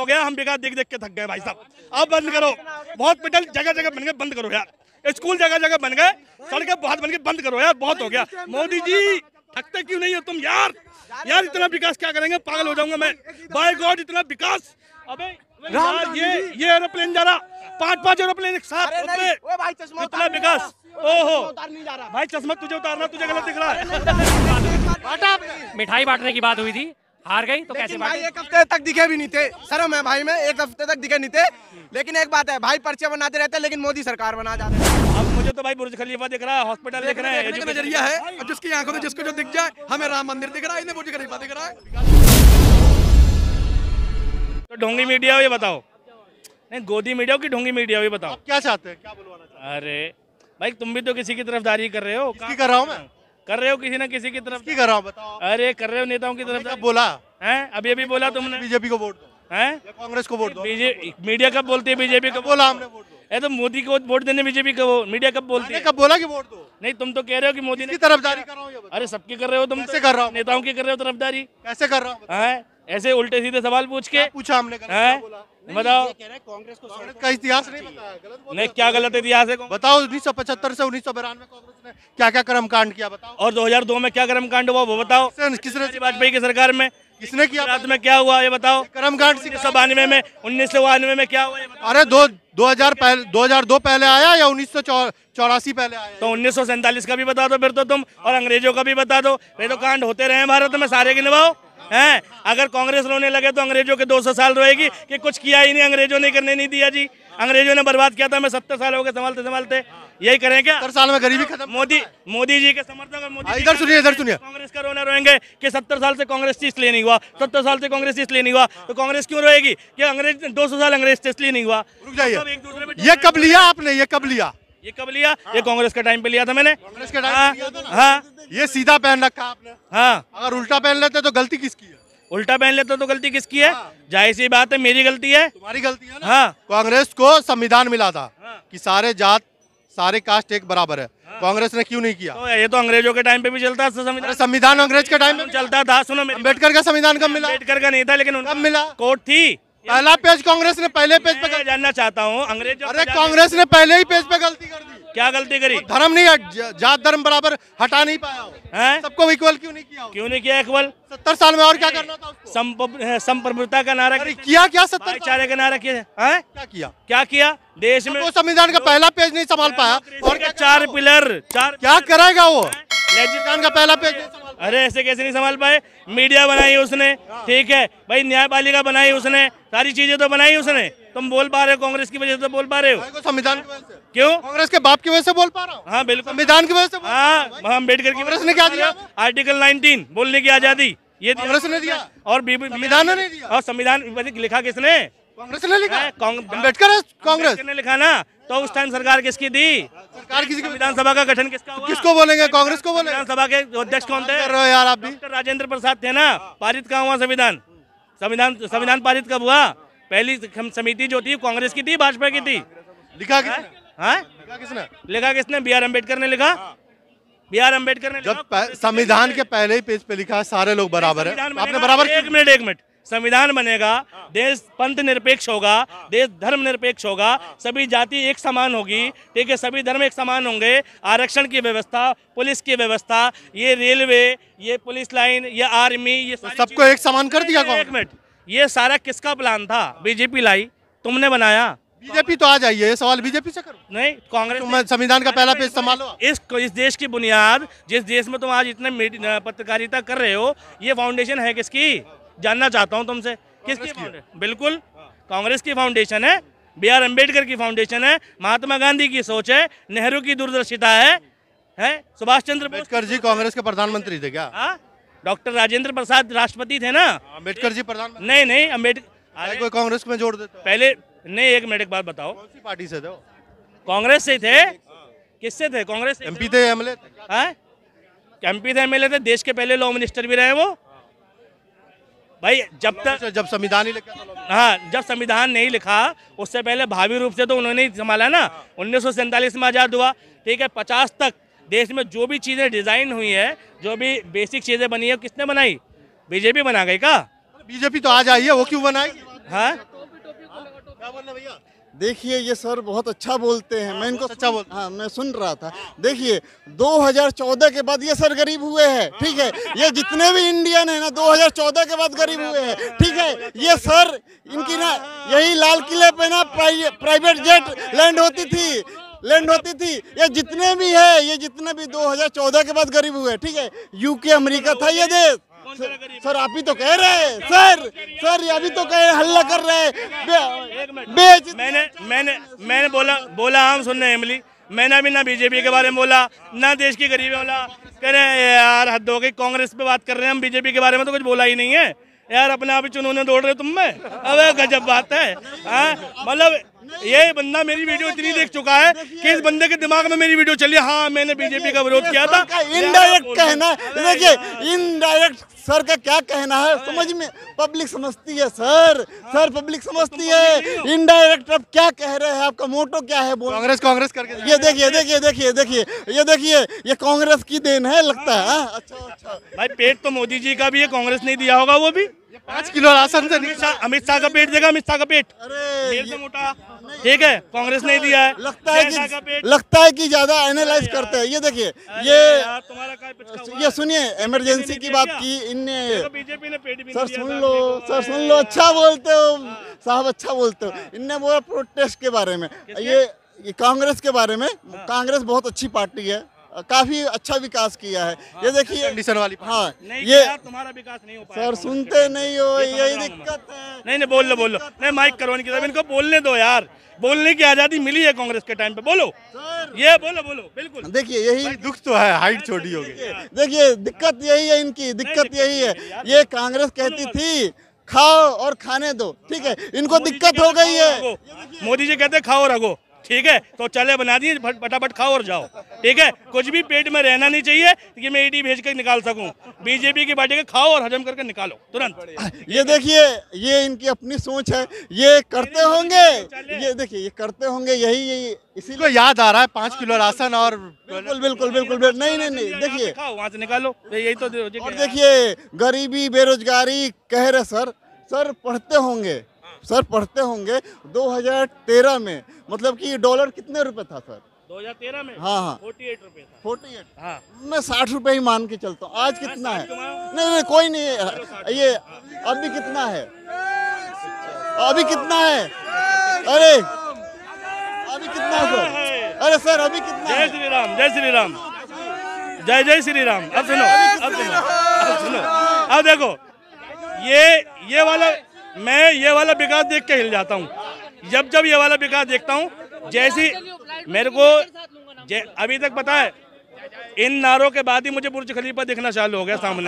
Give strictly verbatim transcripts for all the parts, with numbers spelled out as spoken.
हो गया, हम विकास देख देख के थक गए भाई साहब। अब बंद करो, हॉस्पिटल जगह जगह बन गए, बंद करो यार। स्कूल जगह जगह बन गए, सड़कें बहुत बन गई, बंद करो यार, बहुत हो गया। मोदी जी थकते क्यों नहीं हो तुम यार? यार इतना विकास क्या करेंगे, पागल हो जाऊंगा मैं। बाय गॉड इतना विकास। अबे यार ये ये एरोप्लेन जा रहा, पांच पांच एरोप्लेन एक साथ, इतना विकास। ओहो भाई चश्मा तुझे उतारना, तुझे गलत दिख रहा है। मिठाई बांटने की बात हुई थी, हार गई तो कैसे भाई एक हफ्ते तक दिखे भी नहीं थे, शर्म है भाई में, एक हफ्ते तक दिखे नहीं थे। लेकिन एक बात है भाई, पर्चे बनाते रहते लेकिन मोदी सरकार बना जाते हैं। अब मुझे तो भाई बुर्ज खलीफा दिख रहा है, हॉस्पिटल दिख रहे हैं, देखने का नजरिया है। अब जिसकी आंखों में जिसको जो दिख जाए, हमें राम मंदिर दिख रहा है, इन्हें बुर्ज खलीफा दिख रहा है। तो ढोंगी मीडिया हो ये बताओ, नहीं गोदी मीडिया हो कि ढोंगी मीडिया हो ये बताओ। क्या चाहते हैं, क्या बुलवाना चाहते हैं? अरे भाई तुम भी तो किसी की तरफदारी कर रहे हो। किसकी कर रहा हूँ मैं? कर रहे हो किसी ना किसी की तरफ की कर रहा हूँ बताओ। अरे कर रहे हो नेताओं की तरफ। कब बोला हैं? अभी अभी बोला तुमने बीजेपी को वोट दो, हैं? या कांग्रेस को वोट दो? बीजेपी मीडिया कब बोलती है बीजेपी को? बोला हमने वोट दो। ए तो मोदी को वोट देने बीजेपी को मीडिया कब बोलती है? कब बोला कि वोट दो? नहीं तुम तो कह रहे हो कि मोदी ने तरफदारी कर रहा हूँ। अरे सबकी कर रहे हो तुम, कैसे कर रहा हूँ? नेताओं की कर रहे हो तरफदारी, कैसे कर रहा हूँ? हैं? ऐसे उल्टे सीधे सवाल पूछ के पूछा हमने, हैं? बताओ कांग्रेस का इतिहास नहीं बताया, गलत बोल। नहीं क्या गलत इतिहास है? बताओ उन्नीस सौ पचहत्तर से उन्नीस सौ बिरानवे कांग्रेस ने क्या क्या कर्म कांड किया बताओ। और दो हज़ार दो में क्या कर्म कांड हुआ वो बताओ। किसने वाजपेयी की सरकार में किसने किया? गुजरात में क्या हुआ ये बताओ। कर्म कांड उन्नीस सौ बानवे में उन्नीस सौ बानवे में क्या हुआ ये बताओ। अरे दो दो हजार पहले दो हजार दो पहले आया या उन्नीस सौ चौरासी पहले आया? तो उन्नीस सौ सैंतालीस का भी बता दो फिर तो तुम, और अंग्रेजों का भी बता दो। वे तो कांड होते रहे भारत में, सारे गिनवाओ हैं। अगर कांग्रेस रोने लगे तो अंग्रेजों के दो सौ साल रोएगी कि कुछ किया ही नहीं, अंग्रेजों ने करने नहीं दिया जी, अंग्रेजों ने बर्बाद किया था, मैं सत्तर साल हो गए संभालते संभालते। यही करें क्या? सत्तर साल में गरीबी खत्म। मोदी मोदी जी के समर्थक मोदी इधर सुनिए इधर सुनिए कांग्रेस का रोना रोएंगे कि सत्तर साल से कांग्रेस थी इसलिए नहीं हुआ, सत्तर साल से कांग्रेस थी इसलिए नहीं हुआ। तो कांग्रेस क्यों रोएगी कि अंग्रेज दो सौ साल अंग्रेज थे इसलिए नहीं हुआ? रुक जाइए, एक दूसरे में ये कब लिया आपने? ये कब लिया? ये कब लिया? ये कांग्रेस के टाइम पे लिया था मैंने। कांग्रेस के टाइम हाँ, पे लिया था ना? हाँ ये सीधा पहन रखा आपने। हाँ अगर उल्टा पहन लेते तो गलती किसकी है? उल्टा पहन लेते तो गलती किसकी है? जाहिर सी बात है मेरी गलती है। तुम्हारी गलती है ना। हाँ कांग्रेस को संविधान मिला था कि सारे जात सारे कास्ट एक बराबर है, कांग्रेस ने क्यों नहीं किया? तो ये तो अंग्रेजों के टाइम पे भी चलता था संविधान। संविधान अंग्रेज के टाइम में चलता था। सुनो अम्बेडकर का संविधान कब मिला? अम्बेडकर का नहीं था लेकिन कब मिला? कोर्ट थी। पहला पेज कांग्रेस ने पहले पेज पे जानना चाहता हूँ अंग्रेज। अरे कांग्रेस ने पहले ही पेज पे गलती कर दी। क्या गलती करी? धर्म नहीं, जात धर्म बराबर हटा नहीं पाया, सबको इक्वल क्यों नहीं किया? क्यों नहीं किया इक्वल? सत्तर साल में और क्या करना था उसको? संप्रभुता का नारा किया, क्या सत्तर भाईचारे का नारा किया? क्या किया? क्या किया देश में? वो संविधान का पहला पेज नहीं संभाल पाया और क्या चार पिलर चार क्या करेगा वो? संविधान का पहला पेज नहीं संभाल। अरे ऐसे कैसे नहीं संभाल पाए? मीडिया बनाई उसने, ठीक है भाई, न्यायपालिका बनाई उसने, सारी चीजें तो बनाई उसने। तुम बोल पा रहे हो कांग्रेस की वजह से बोल पा रहे हो? संविधान की वजह से। क्यों? कांग्रेस के बाप की वजह से बोल पा रहा हूँ। हाँ बिल्कुल संविधान की वजह से। हाँ अम्बेडकर की कांग्रेस ने क्या दिया? आर्टिकल नाइनटीन बोलने की आजादी ये कांग्रेस ने दिया और संविधान ने नहीं दिया। और संविधान लिखा किसने? कांग्रेस ने लिखा। अम्बेडकर कांग्रेस ने लिखा ना। तो उस टाइम सरकार किसकी थी? सरकार किसी की? विधानसभा का गठन किसका हुआ? किसको बोलेंगे? कांग्रेस को बोलेंगे। विधानसभा के अध्यक्ष कौन थे? यार आप भी राजेंद्र प्रसाद थे ना। पारित कहाँ हुआ संविधान? संविधान संविधान पारित कब हुआ? पहली समिति जो थी कांग्रेस की थी, भाजपा की थी? लिखा किसने? हाँ लिखा किसने? लिखा किसने? बी आर अम्बेडकर ने लिखा। बी आर अम्बेडकर ने जब संविधान के पहले ही पेज पे लिखा है सारे लोग बराबर है, आपने बराबर। एक मिनट एक मिनट संविधान बनेगा, देश पंथ निरपेक्ष होगा, देश धर्म निरपेक्ष होगा, सभी जाति एक समान होगी, ठीक है, सभी धर्म एक समान होंगे, आरक्षण की व्यवस्था, पुलिस की व्यवस्था, ये रेलवे, ये पुलिस लाइन, ये आर्मी, ये सबको एक समान कर दिया। एक मिनट, ये सारा किसका प्लान था? बीजेपी लाई, तुमने बनाया? बीजेपी तो आ जाइए, ये सवाल बीजेपी से करो। नहीं कांग्रेस। तुम संविधान का पहला पेज संभालो। इस इस देश की बुनियाद, जिस देश में तुम आज इतने पत्रकारिता कर रहे हो, ये फाउंडेशन है किसकी? जानना चाहता हूं तुमसे, किसकी फाउंडेशन? बिल्कुल कांग्रेस की फाउंडेशन है, बी आर अम्बेडकर की फाउंडेशन है, महात्मा गांधी की सोच है, नेहरू की दूरदर्शिता है, है सुभाष चंद्र बोस जी कांग्रेस के प्रधानमंत्री थे क्या? डॉक्टर राजेंद्र प्रसाद राष्ट्रपति थे ना। अम्बेडकर जी प्रधानमंत्री? नहीं नहीं अम्बेडकर कोई कांग्रेस में जोड़ देते पहले नहीं। एक मिनट एक बात बताओ, कौन सी पार्टी से थे? कांग्रेस से थे। किससे थे? कांग्रेस। एमपी थे, एमएलए थे? एमपी थे, एमएलए थे, देश के पहले लॉ मिनिस्टर भी रहे वो भाई। जब तक जब संविधान ही लिखा, हाँ जब संविधान नहीं लिखा उससे पहले भावी रूप से तो उन्होंने ही संभाला ना। उन्नीस सौ सैंतालीस में आज़ाद हुआ, ठीक है, पचास तक देश में जो भी चीज़ें डिजाइन हुई है, जो भी बेसिक चीज़ें बनी है, किसने बनाई? बीजेपी बना गई का? बीजेपी तो आ जाइए, वो क्यों बनाई? हाँ क्या बोल रहे भैया? देखिए ये सर बहुत अच्छा बोलते हैं, मैं इनको अच्छा बोलते हाँ मैं सुन रहा था। देखिए दो हज़ार चौदह के बाद ये सर गरीब हुए हैं, ठीक है। ये जितने भी इंडियन है ना दो हज़ार चौदह के बाद गरीब हुए हैं, ठीक है। ये सर इनकी ना यही लाल किले पे ना प्राइवेट जेट लैंड होती थी लैंड होती थी ये जितने भी है ये जितने भी दो हज़ार चौदह के बाद गरीब हुए, ठीक है। यूके अमेरिका था ये देश। सर, सर आप ही तो कह रहे हैं सर सर ये अभी तो कह रहे हल्ला कर रहे हैं। बेच मैंने मैंने मैंने बोला बोला हम सुन रहे हैं इमली, मैंने अभी ना बीजेपी के बारे में बोला ना देश की गरीबी बोला। कह रहे हैं यार हद हो गई, कांग्रेस पे बात कर रहे हैं हम, बीजेपी के बारे में तो कुछ बोला ही नहीं है यार। अपने आप ही चुनौने दौड़ रहे तुम में, अबे गजब बात है। मतलब ये बंदा मेरी वीडियो इतनी देख चुका है कि इस बंदे के दिमाग में मेरी वीडियो चली, हाँ मैंने बीजेपी का विरोध किया था। इनडायरेक्ट कहना देखिए इनडायरेक्ट सर का क्या कहना है समझ में पब्लिक समझती है सर सर पब्लिक समझती है। इनडायरेक्ट अब क्या कह रहे हैं, आपका मोटो क्या है बोल? कांग्रेस कांग्रेस करके ये देखिए देखिए देखिए देखिए ये देखिए ये कांग्रेस की देन है लगता है। अच्छा अच्छा भाई पेट तो मोदी जी का भी है, कांग्रेस नहीं दिया होगा वो भी। पाँच किलो राशन से अमित शाह अमित शाह का पेट देगा, अमित शाह का पेट अरे ढेर से मोटा, ठीक है। कांग्रेस नहीं दिया है, लगता है जय शाह का पेट। कि लगता है कि ज्यादा एनालाइज करते हैं। ये देखिए ये यार तुम्हारा काय पिचका हुआ? ये सुनिए इमरजेंसी की बात की इनने। देखो बीजेपी ने पेट भी सर नहीं दिया सुन था लो अपने को। सर सुन लो अच्छा बोलते हो साहब अच्छा बोलते हो। इनने बोला प्रोटेस्ट के बारे में, ये ये कांग्रेस के बारे में। कांग्रेस बहुत अच्छी पार्टी है, काफी अच्छा विकास किया है। ये देखिए कंडीशन वाली हाँ नहीं ये यार तुम्हारा विकास नहीं हो पाया। सर सुनते नहीं हो ये समझ यही रहा हूं मैं। दिक्कत है। नहीं नहीं बोल लो बोल लो, नहीं माइक करवाने की इनको बोलने दो यार, बोलने की आजादी मिली है कांग्रेस के टाइम पे। बोलो ये बोलो बोलो बिल्कुल। देखिए यही दुख तो है, हाइट छोटी हो गई। देखिए दिक्कत यही है इनकी, दिक्कत यही है। ये कांग्रेस कहती थी खाओ और खाने दो, ठीक है। इनको दिक्कत हो गई है। मोदी जी कहते खाओ रखो, ठीक है। तो चले बना दिए, फटाफट खाओ और जाओ, ठीक है। कुछ भी पेट में रहना नहीं चाहिए कि मैं ईडी भेज कर निकाल सकूं। बीजेपी की पार्टी के खाओ और हजम करके निकालो तुरंत। ये देखिए ये इनकी अपनी सोच है, ये करते होंगे। ये देखिए ये करते होंगे यही यही इसीलिए को याद आ रहा है पाँच किलो राशन और बिल्कुल बिल्कुल बिल्कुल बिल्कुल नहीं नहीं नहीं देखिए खाओ वहाँ से निकालो, यही तो। और देखिए गरीबी बेरोजगारी कह रहे सर सर पढ़ते होंगे सर पढ़ते होंगे दो हज़ार तेरह में मतलब कि डॉलर कितने रुपए था सर? दो हज़ार तेरह में हाँ हाँ अड़तालीस रुपए था। फोर्टी एट हाँ मैं साठ रुपए ही मान के चलता हूँ। आज कितना है? नहीं नहीं कोई नहीं है। ये अभी कितना है? अभी कितना है? अरे अभी कितना है सर? अरे सर अभी कितना जय है? श्री राम, जय श्री राम, जय जय श्री राम। अब सुनो अब सुनो अब सुनो अब देखो ये ये वाला मैं ये वाला विकास देख के हिल जाता हूँ। जब जब ये वाला विकास देखता हूँ, जैसी मेरे को अभी तक पता है इन नारों के बाद ही मुझे बुर्ज खलीफा दिखना चालू हो गया सामने।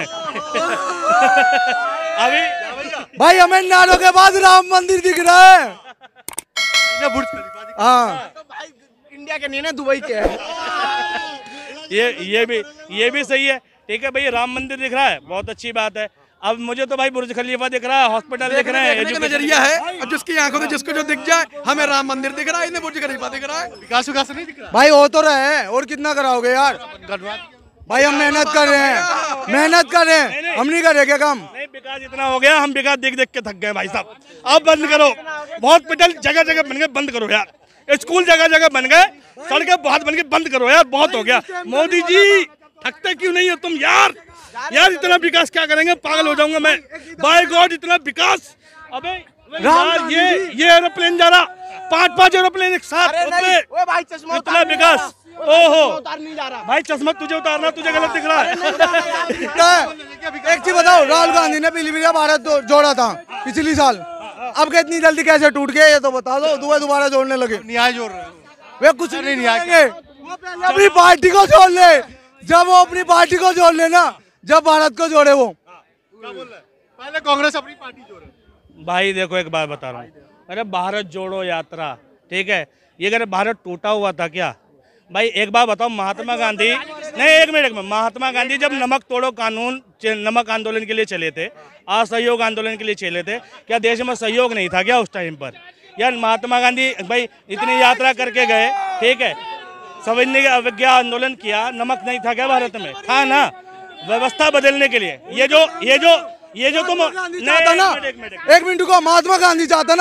अभी भाई हमें नारों के बाद राम मंदिर दिख रहा है। बुर्ज खलीफा दिख- हाँ इंडिया के नहीं ना दुबई के है। ये ये भी ये भी सही है, ठीक है भाई। राम मंदिर दिख रहा है, बहुत अच्छी बात है। अब मुझे तो भाई बुर्ज खलीफा दिख रहा है, हॉस्पिटल दिख रहे हैं, देखने का नजरिया है। अब जिसकी आंखों में जिसको जो दिख जाए, हमें राम मंदिर दिख रहा है, इन्हें बुर्ज खलीफा दिख रहा है। विकास विकास नहीं दिख रहा। भाई हो तो रहे हैं, और कितना कराओगे यार? भाई हम मेहनत कर रहे हैं, मेहनत कर रहे हैं, हम नहीं कर रहे क्या काम? नहीं विकास इतना हो गया, हम विकास देख देख के थक गए भाई साहब। अब बंद करो, हॉस्पिटल जगह जगह बन गए, बंद करो यार। स्कूल जगह जगह बन गए, सड़कें बहुत बन गई, बंद करो यार, बहुत हो गया। मोदी जी थकते क्यों नहीं हो तुम यार? यार इतना विकास क्या करेंगे, पागल हो जाऊंगा मैं। बाय गॉड इतना विकास। अबे यार ये ये एरोप्लेन जा रहा, पांच पांच एरोप्लेन एक साथ उतरे, भाई चश्मा इतना विकास। ओहो उतार नहीं जा रहा। भाई चश्मा तुझे उतारना, तुझे गलत दिख रहा है। एक चीज बताओ, राहुल गांधी ने पीलीभीत भारत तो जोड़ा था पिछली साल, अब क्या इतनी जल्दी कैसे टूट गए ये तो बता दो। दुबई दोबारा जोड़ने लगे, न्याय जोड़ रहे हो। वे कुछ नहीं, नहीं न्याय आएंगे। वो पहले अपनी पार्टी को जोड़ ले, जब वो अपनी पार्टी को जोड़ लेना, जब भारत को जोड़े वो। क्या बोल रहा है? पहले कांग्रेस अपनी पार्टी जोड़े। भाई देखो एक बात बता रहा हूँ, अरे भारत जोड़ो यात्रा, ठीक है, ये अगर भारत टूटा हुआ था क्या? भाई एक बात बताओ, महात्मा गांधी नहीं एक मिनट में महात्मा गांधी जब नमक तोड़ो कानून नमक आंदोलन के लिए चले थे, असहयोग आंदोलन के लिए चले थे, क्या देश में सहयोग नहीं था क्या उस टाइम पर? यार महात्मा गांधी भाई इतनी यात्रा करके गए, ठीक है, सविनय अवज्ञा आंदोलन किया, नमक नहीं था क्या भारत में? था ना, व्यवस्था बदलने के लिए। ये जो ये जो ये जो तुम चाहता ना, एक मिनट को महात्मा गांधी चाहता ना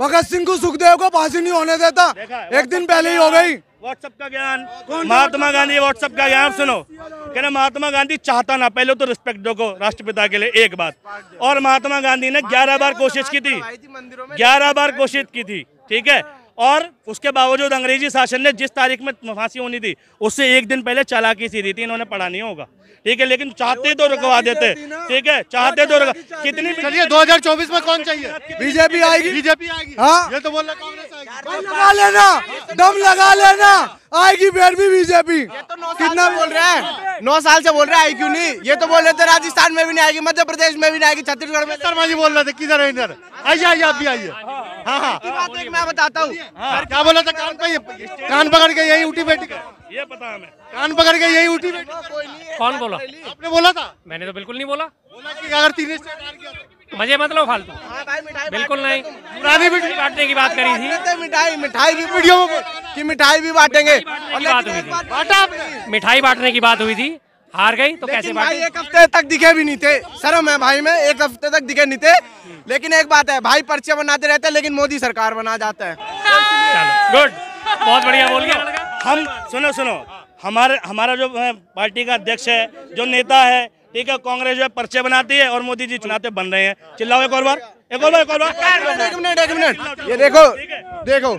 भगत सिंह को सुखदेव को फांसी नहीं होने देता, एक दिन पहले ही हो गई। व्हाट्सएप का ज्ञान, महात्मा गांधी व्हाट्सएप का ज्ञान सुनो, कहना महात्मा गांधी चाहता ना, पहले तो रिस्पेक्ट दो को राष्ट्रपिता के लिए, एक बात। और महात्मा गांधी ने ग्यारह बार कोशिश की थी, ग्यारह बार कोशिश की थी, ठीक है। और उसके बावजूद अंग्रेजी शासन ने जिस तारीख में फांसी होनी थी उससे एक दिन पहले चालाकी सी दी थी, इन्होंने पढ़ा नहीं होगा, ठीक है। लेकिन चाहते तो रुकवा देते, ठीक है, चाहते तो कितनी। चलिए दो हजार चौबीस में कौन चाहिए? बीजेपी आएगी, बीजेपी आएगी। हाँ, ये तो बोल रहे कांग्रेस आएगी। दम लगा लेना, दम लगा लेना, आएगी फिर भी बीजेपी। कितना बोल रहे हैं, नौ साल से बोल रहे हैं आई क्यों नहीं। ये तो बोल रहे थे राजस्थान में भी नहीं आएगी, मध्य प्रदेश में भी नहीं आएगी, छत्तीसगढ़ में। शर्मा जी बोल रहे थे किधर है इधर, आइए आइए आप भी आइए। हाँ हाँ मैं बताता हूँ क्या बोला था, कान पे कान पकड़ के यही उठी बैठी, ये पता है हमें, कान पकड़ के यही उठी बैठी। कौन बोला? आपने बोला था? मैंने तो बिल्कुल नहीं बोला। बोला कि अगर तीन स्टेट हार गया तो मजे मतलब फालतू, बिल्कुल नहीं। पुरानी वीडियो बांटने की बात करी थी, मिठाई मिठाई की वीडियो में कि मिठाई भी बांटेंगे, की बात हुई थी, बांटा आपने। मिठाई बांटने की बात हुई थी, हार गई तो कैसे लेकिन भाई बांटे? एक हफ्ते तक दिखे भी नहीं थे, शर्म है भाई में, एक हफ्ते तक दिखे नहीं थे। लेकिन एक बात है, भाई पर्चे बनाते रहते हैं लेकिन मोदी सरकार बना जाता है। चलो गुड, बहुत बढ़िया बोल गया लड़का। हम सुनो सुनो हमारे हमारा जो पार्टी का अध्यक्ष है, जो नेता है, ठीक है, कांग्रेस जो है पर्चे बनाती है और मोदी जी चुनाते बन रहे हैं। चिल्लाओ एक और बार, एक और बार, एक और बार। एक मिनट एक मिनट, ये देखो देखो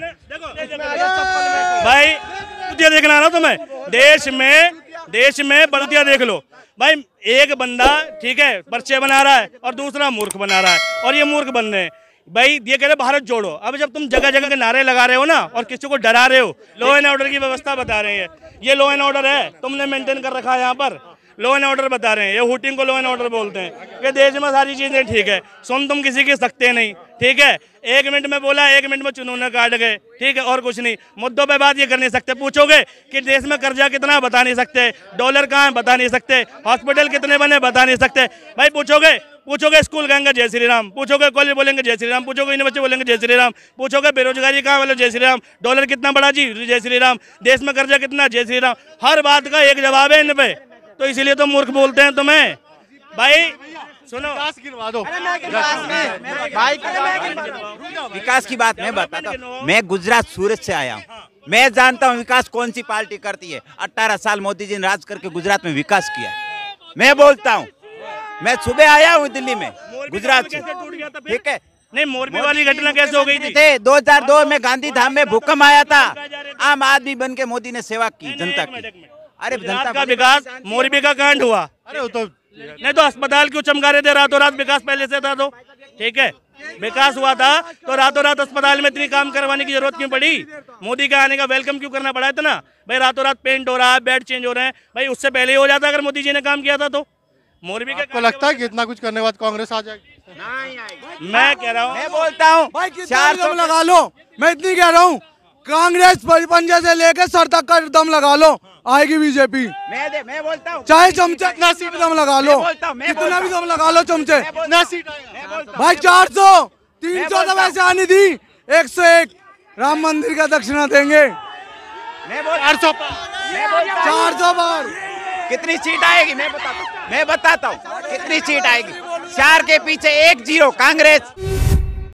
भाई, बढ़तिया देखना ना तुम्हें, देश में देश में बढ़तिया देख लो भाई। एक बंदा, ठीक है, पर्चे बना रहा है और दूसरा मूर्ख बना रहा है, और ये मूर्ख बन रहे हैं भाई। ये कह रहे भारत जोड़ो। अब जब तुम जगह जगह के नारे लगा रहे हो ना और किसी को डरा रहे हो, लॉ एंड ऑर्डर की व्यवस्था बता रहे हैं, ये लॉ एंड ऑर्डर है, तुमने मेंटेन कर रखा है यहाँ पर, लॉ एंड ऑर्डर बता रहे हैं, ये हुटिंग को लॉ एंड ऑर्डर बोलते हैं। ये देश में सारी चीजें ठीक है, सुन तुम किसी की सकते नहीं, ठीक है। एक मिनट में बोला, एक मिनट में चुनौने काट गए, ठीक है, और कुछ नहीं। मुद्दों पे बात ये कर नहीं सकते। पूछोगे कि देश में कर्जा कितना, बता नहीं सकते। डॉलर कहाँ है, बता नहीं सकते। हॉस्पिटल कितने बने, बता नहीं सकते। भाई पूछोगे पूछोगे स्कूल कहेंगे जय श्री राम, पूछोगे कॉलेज बोलेंगे जय श्री राम, पूछोगे यूनिवर्सिटी बोलेंगे जय श्री राम, पूछोगे बेरोजगारी कहाँ वाले जय श्री राम, डॉलर कितना बढ़ा जी जय श्री राम, देश में कर्जा कितना जय श्री राम। हर बात का एक जवाब है इन पे, तो इसीलिए तो मूर्ख बोलते हैं तुम्हें। भाई सुनो, विकास गिनवा दो। विकास की बात मैं बताता हूँ। मैं गुजरात सूरत से आया हूँ, मैं जानता हूँ विकास कौन सी पार्टी करती है। अठारह साल मोदी जी ने राज करके गुजरात में विकास किया है। मैं बोलता हूँ, मैं सुबह आया हूँ दिल्ली में गुजरात से, ठीक है। नहीं, मोरबी वाली घटना कैसे हो गई थी? थे दो हज़ार दो में गांधी धाम में भूकंप आया था, आम आदमी बन के मोदी ने सेवा की जनता की। अरे जनता का विकास, मोरबी का कांड हुआ, अरे वो तो नहीं तो अस्पताल क्यों चमका रहे थे रातों रात? विकास पहले से था तो, ठीक है, विकास हुआ था तो रातों रात अस्पताल में इतनी काम करवाने की जरूरत क्यों पड़ी? मोदी का आने का वेलकम क्यों करना पड़ा इतना? भाई रातों रात पेंट हो रहा है, बेड चेंज हो रहे हैं, भाई उससे पहले ही हो जाता अगर मोदी जी ने काम किया था तो। मोरबी का आपको लगता है कि इतना कुछ करने के बाद कांग्रेस आ जाएगी? मैं कह रहा हूँ, मैं बोलता हूँ भाई कितना दम लगा लो, मैं इतनी कह रहा हूँ, कांग्रेस पंजे से लेकर सर तक का दम लगा लो, आएगी बीजेपी। मैं दे, मैं बोलता हूँ चाहे चमचे कितना सीट दम लगा लो, बोलता हूँ, मैं कितना भी बोलता दम लगा लो चमचे। कितना सीट आएगा? भाई चार सौ तीन सौ तो वैसे आनी थी, एक सौ एक राम मंदिर का दक्षिणा देंगे, मैं बोल चार सौ चार सौ बार। कितनी सीट आएगी मैं बताता हूँ, मैं बताता हूँ कितनी सीट आएगी। चार के पीछे एक जीरो कांग्रेस।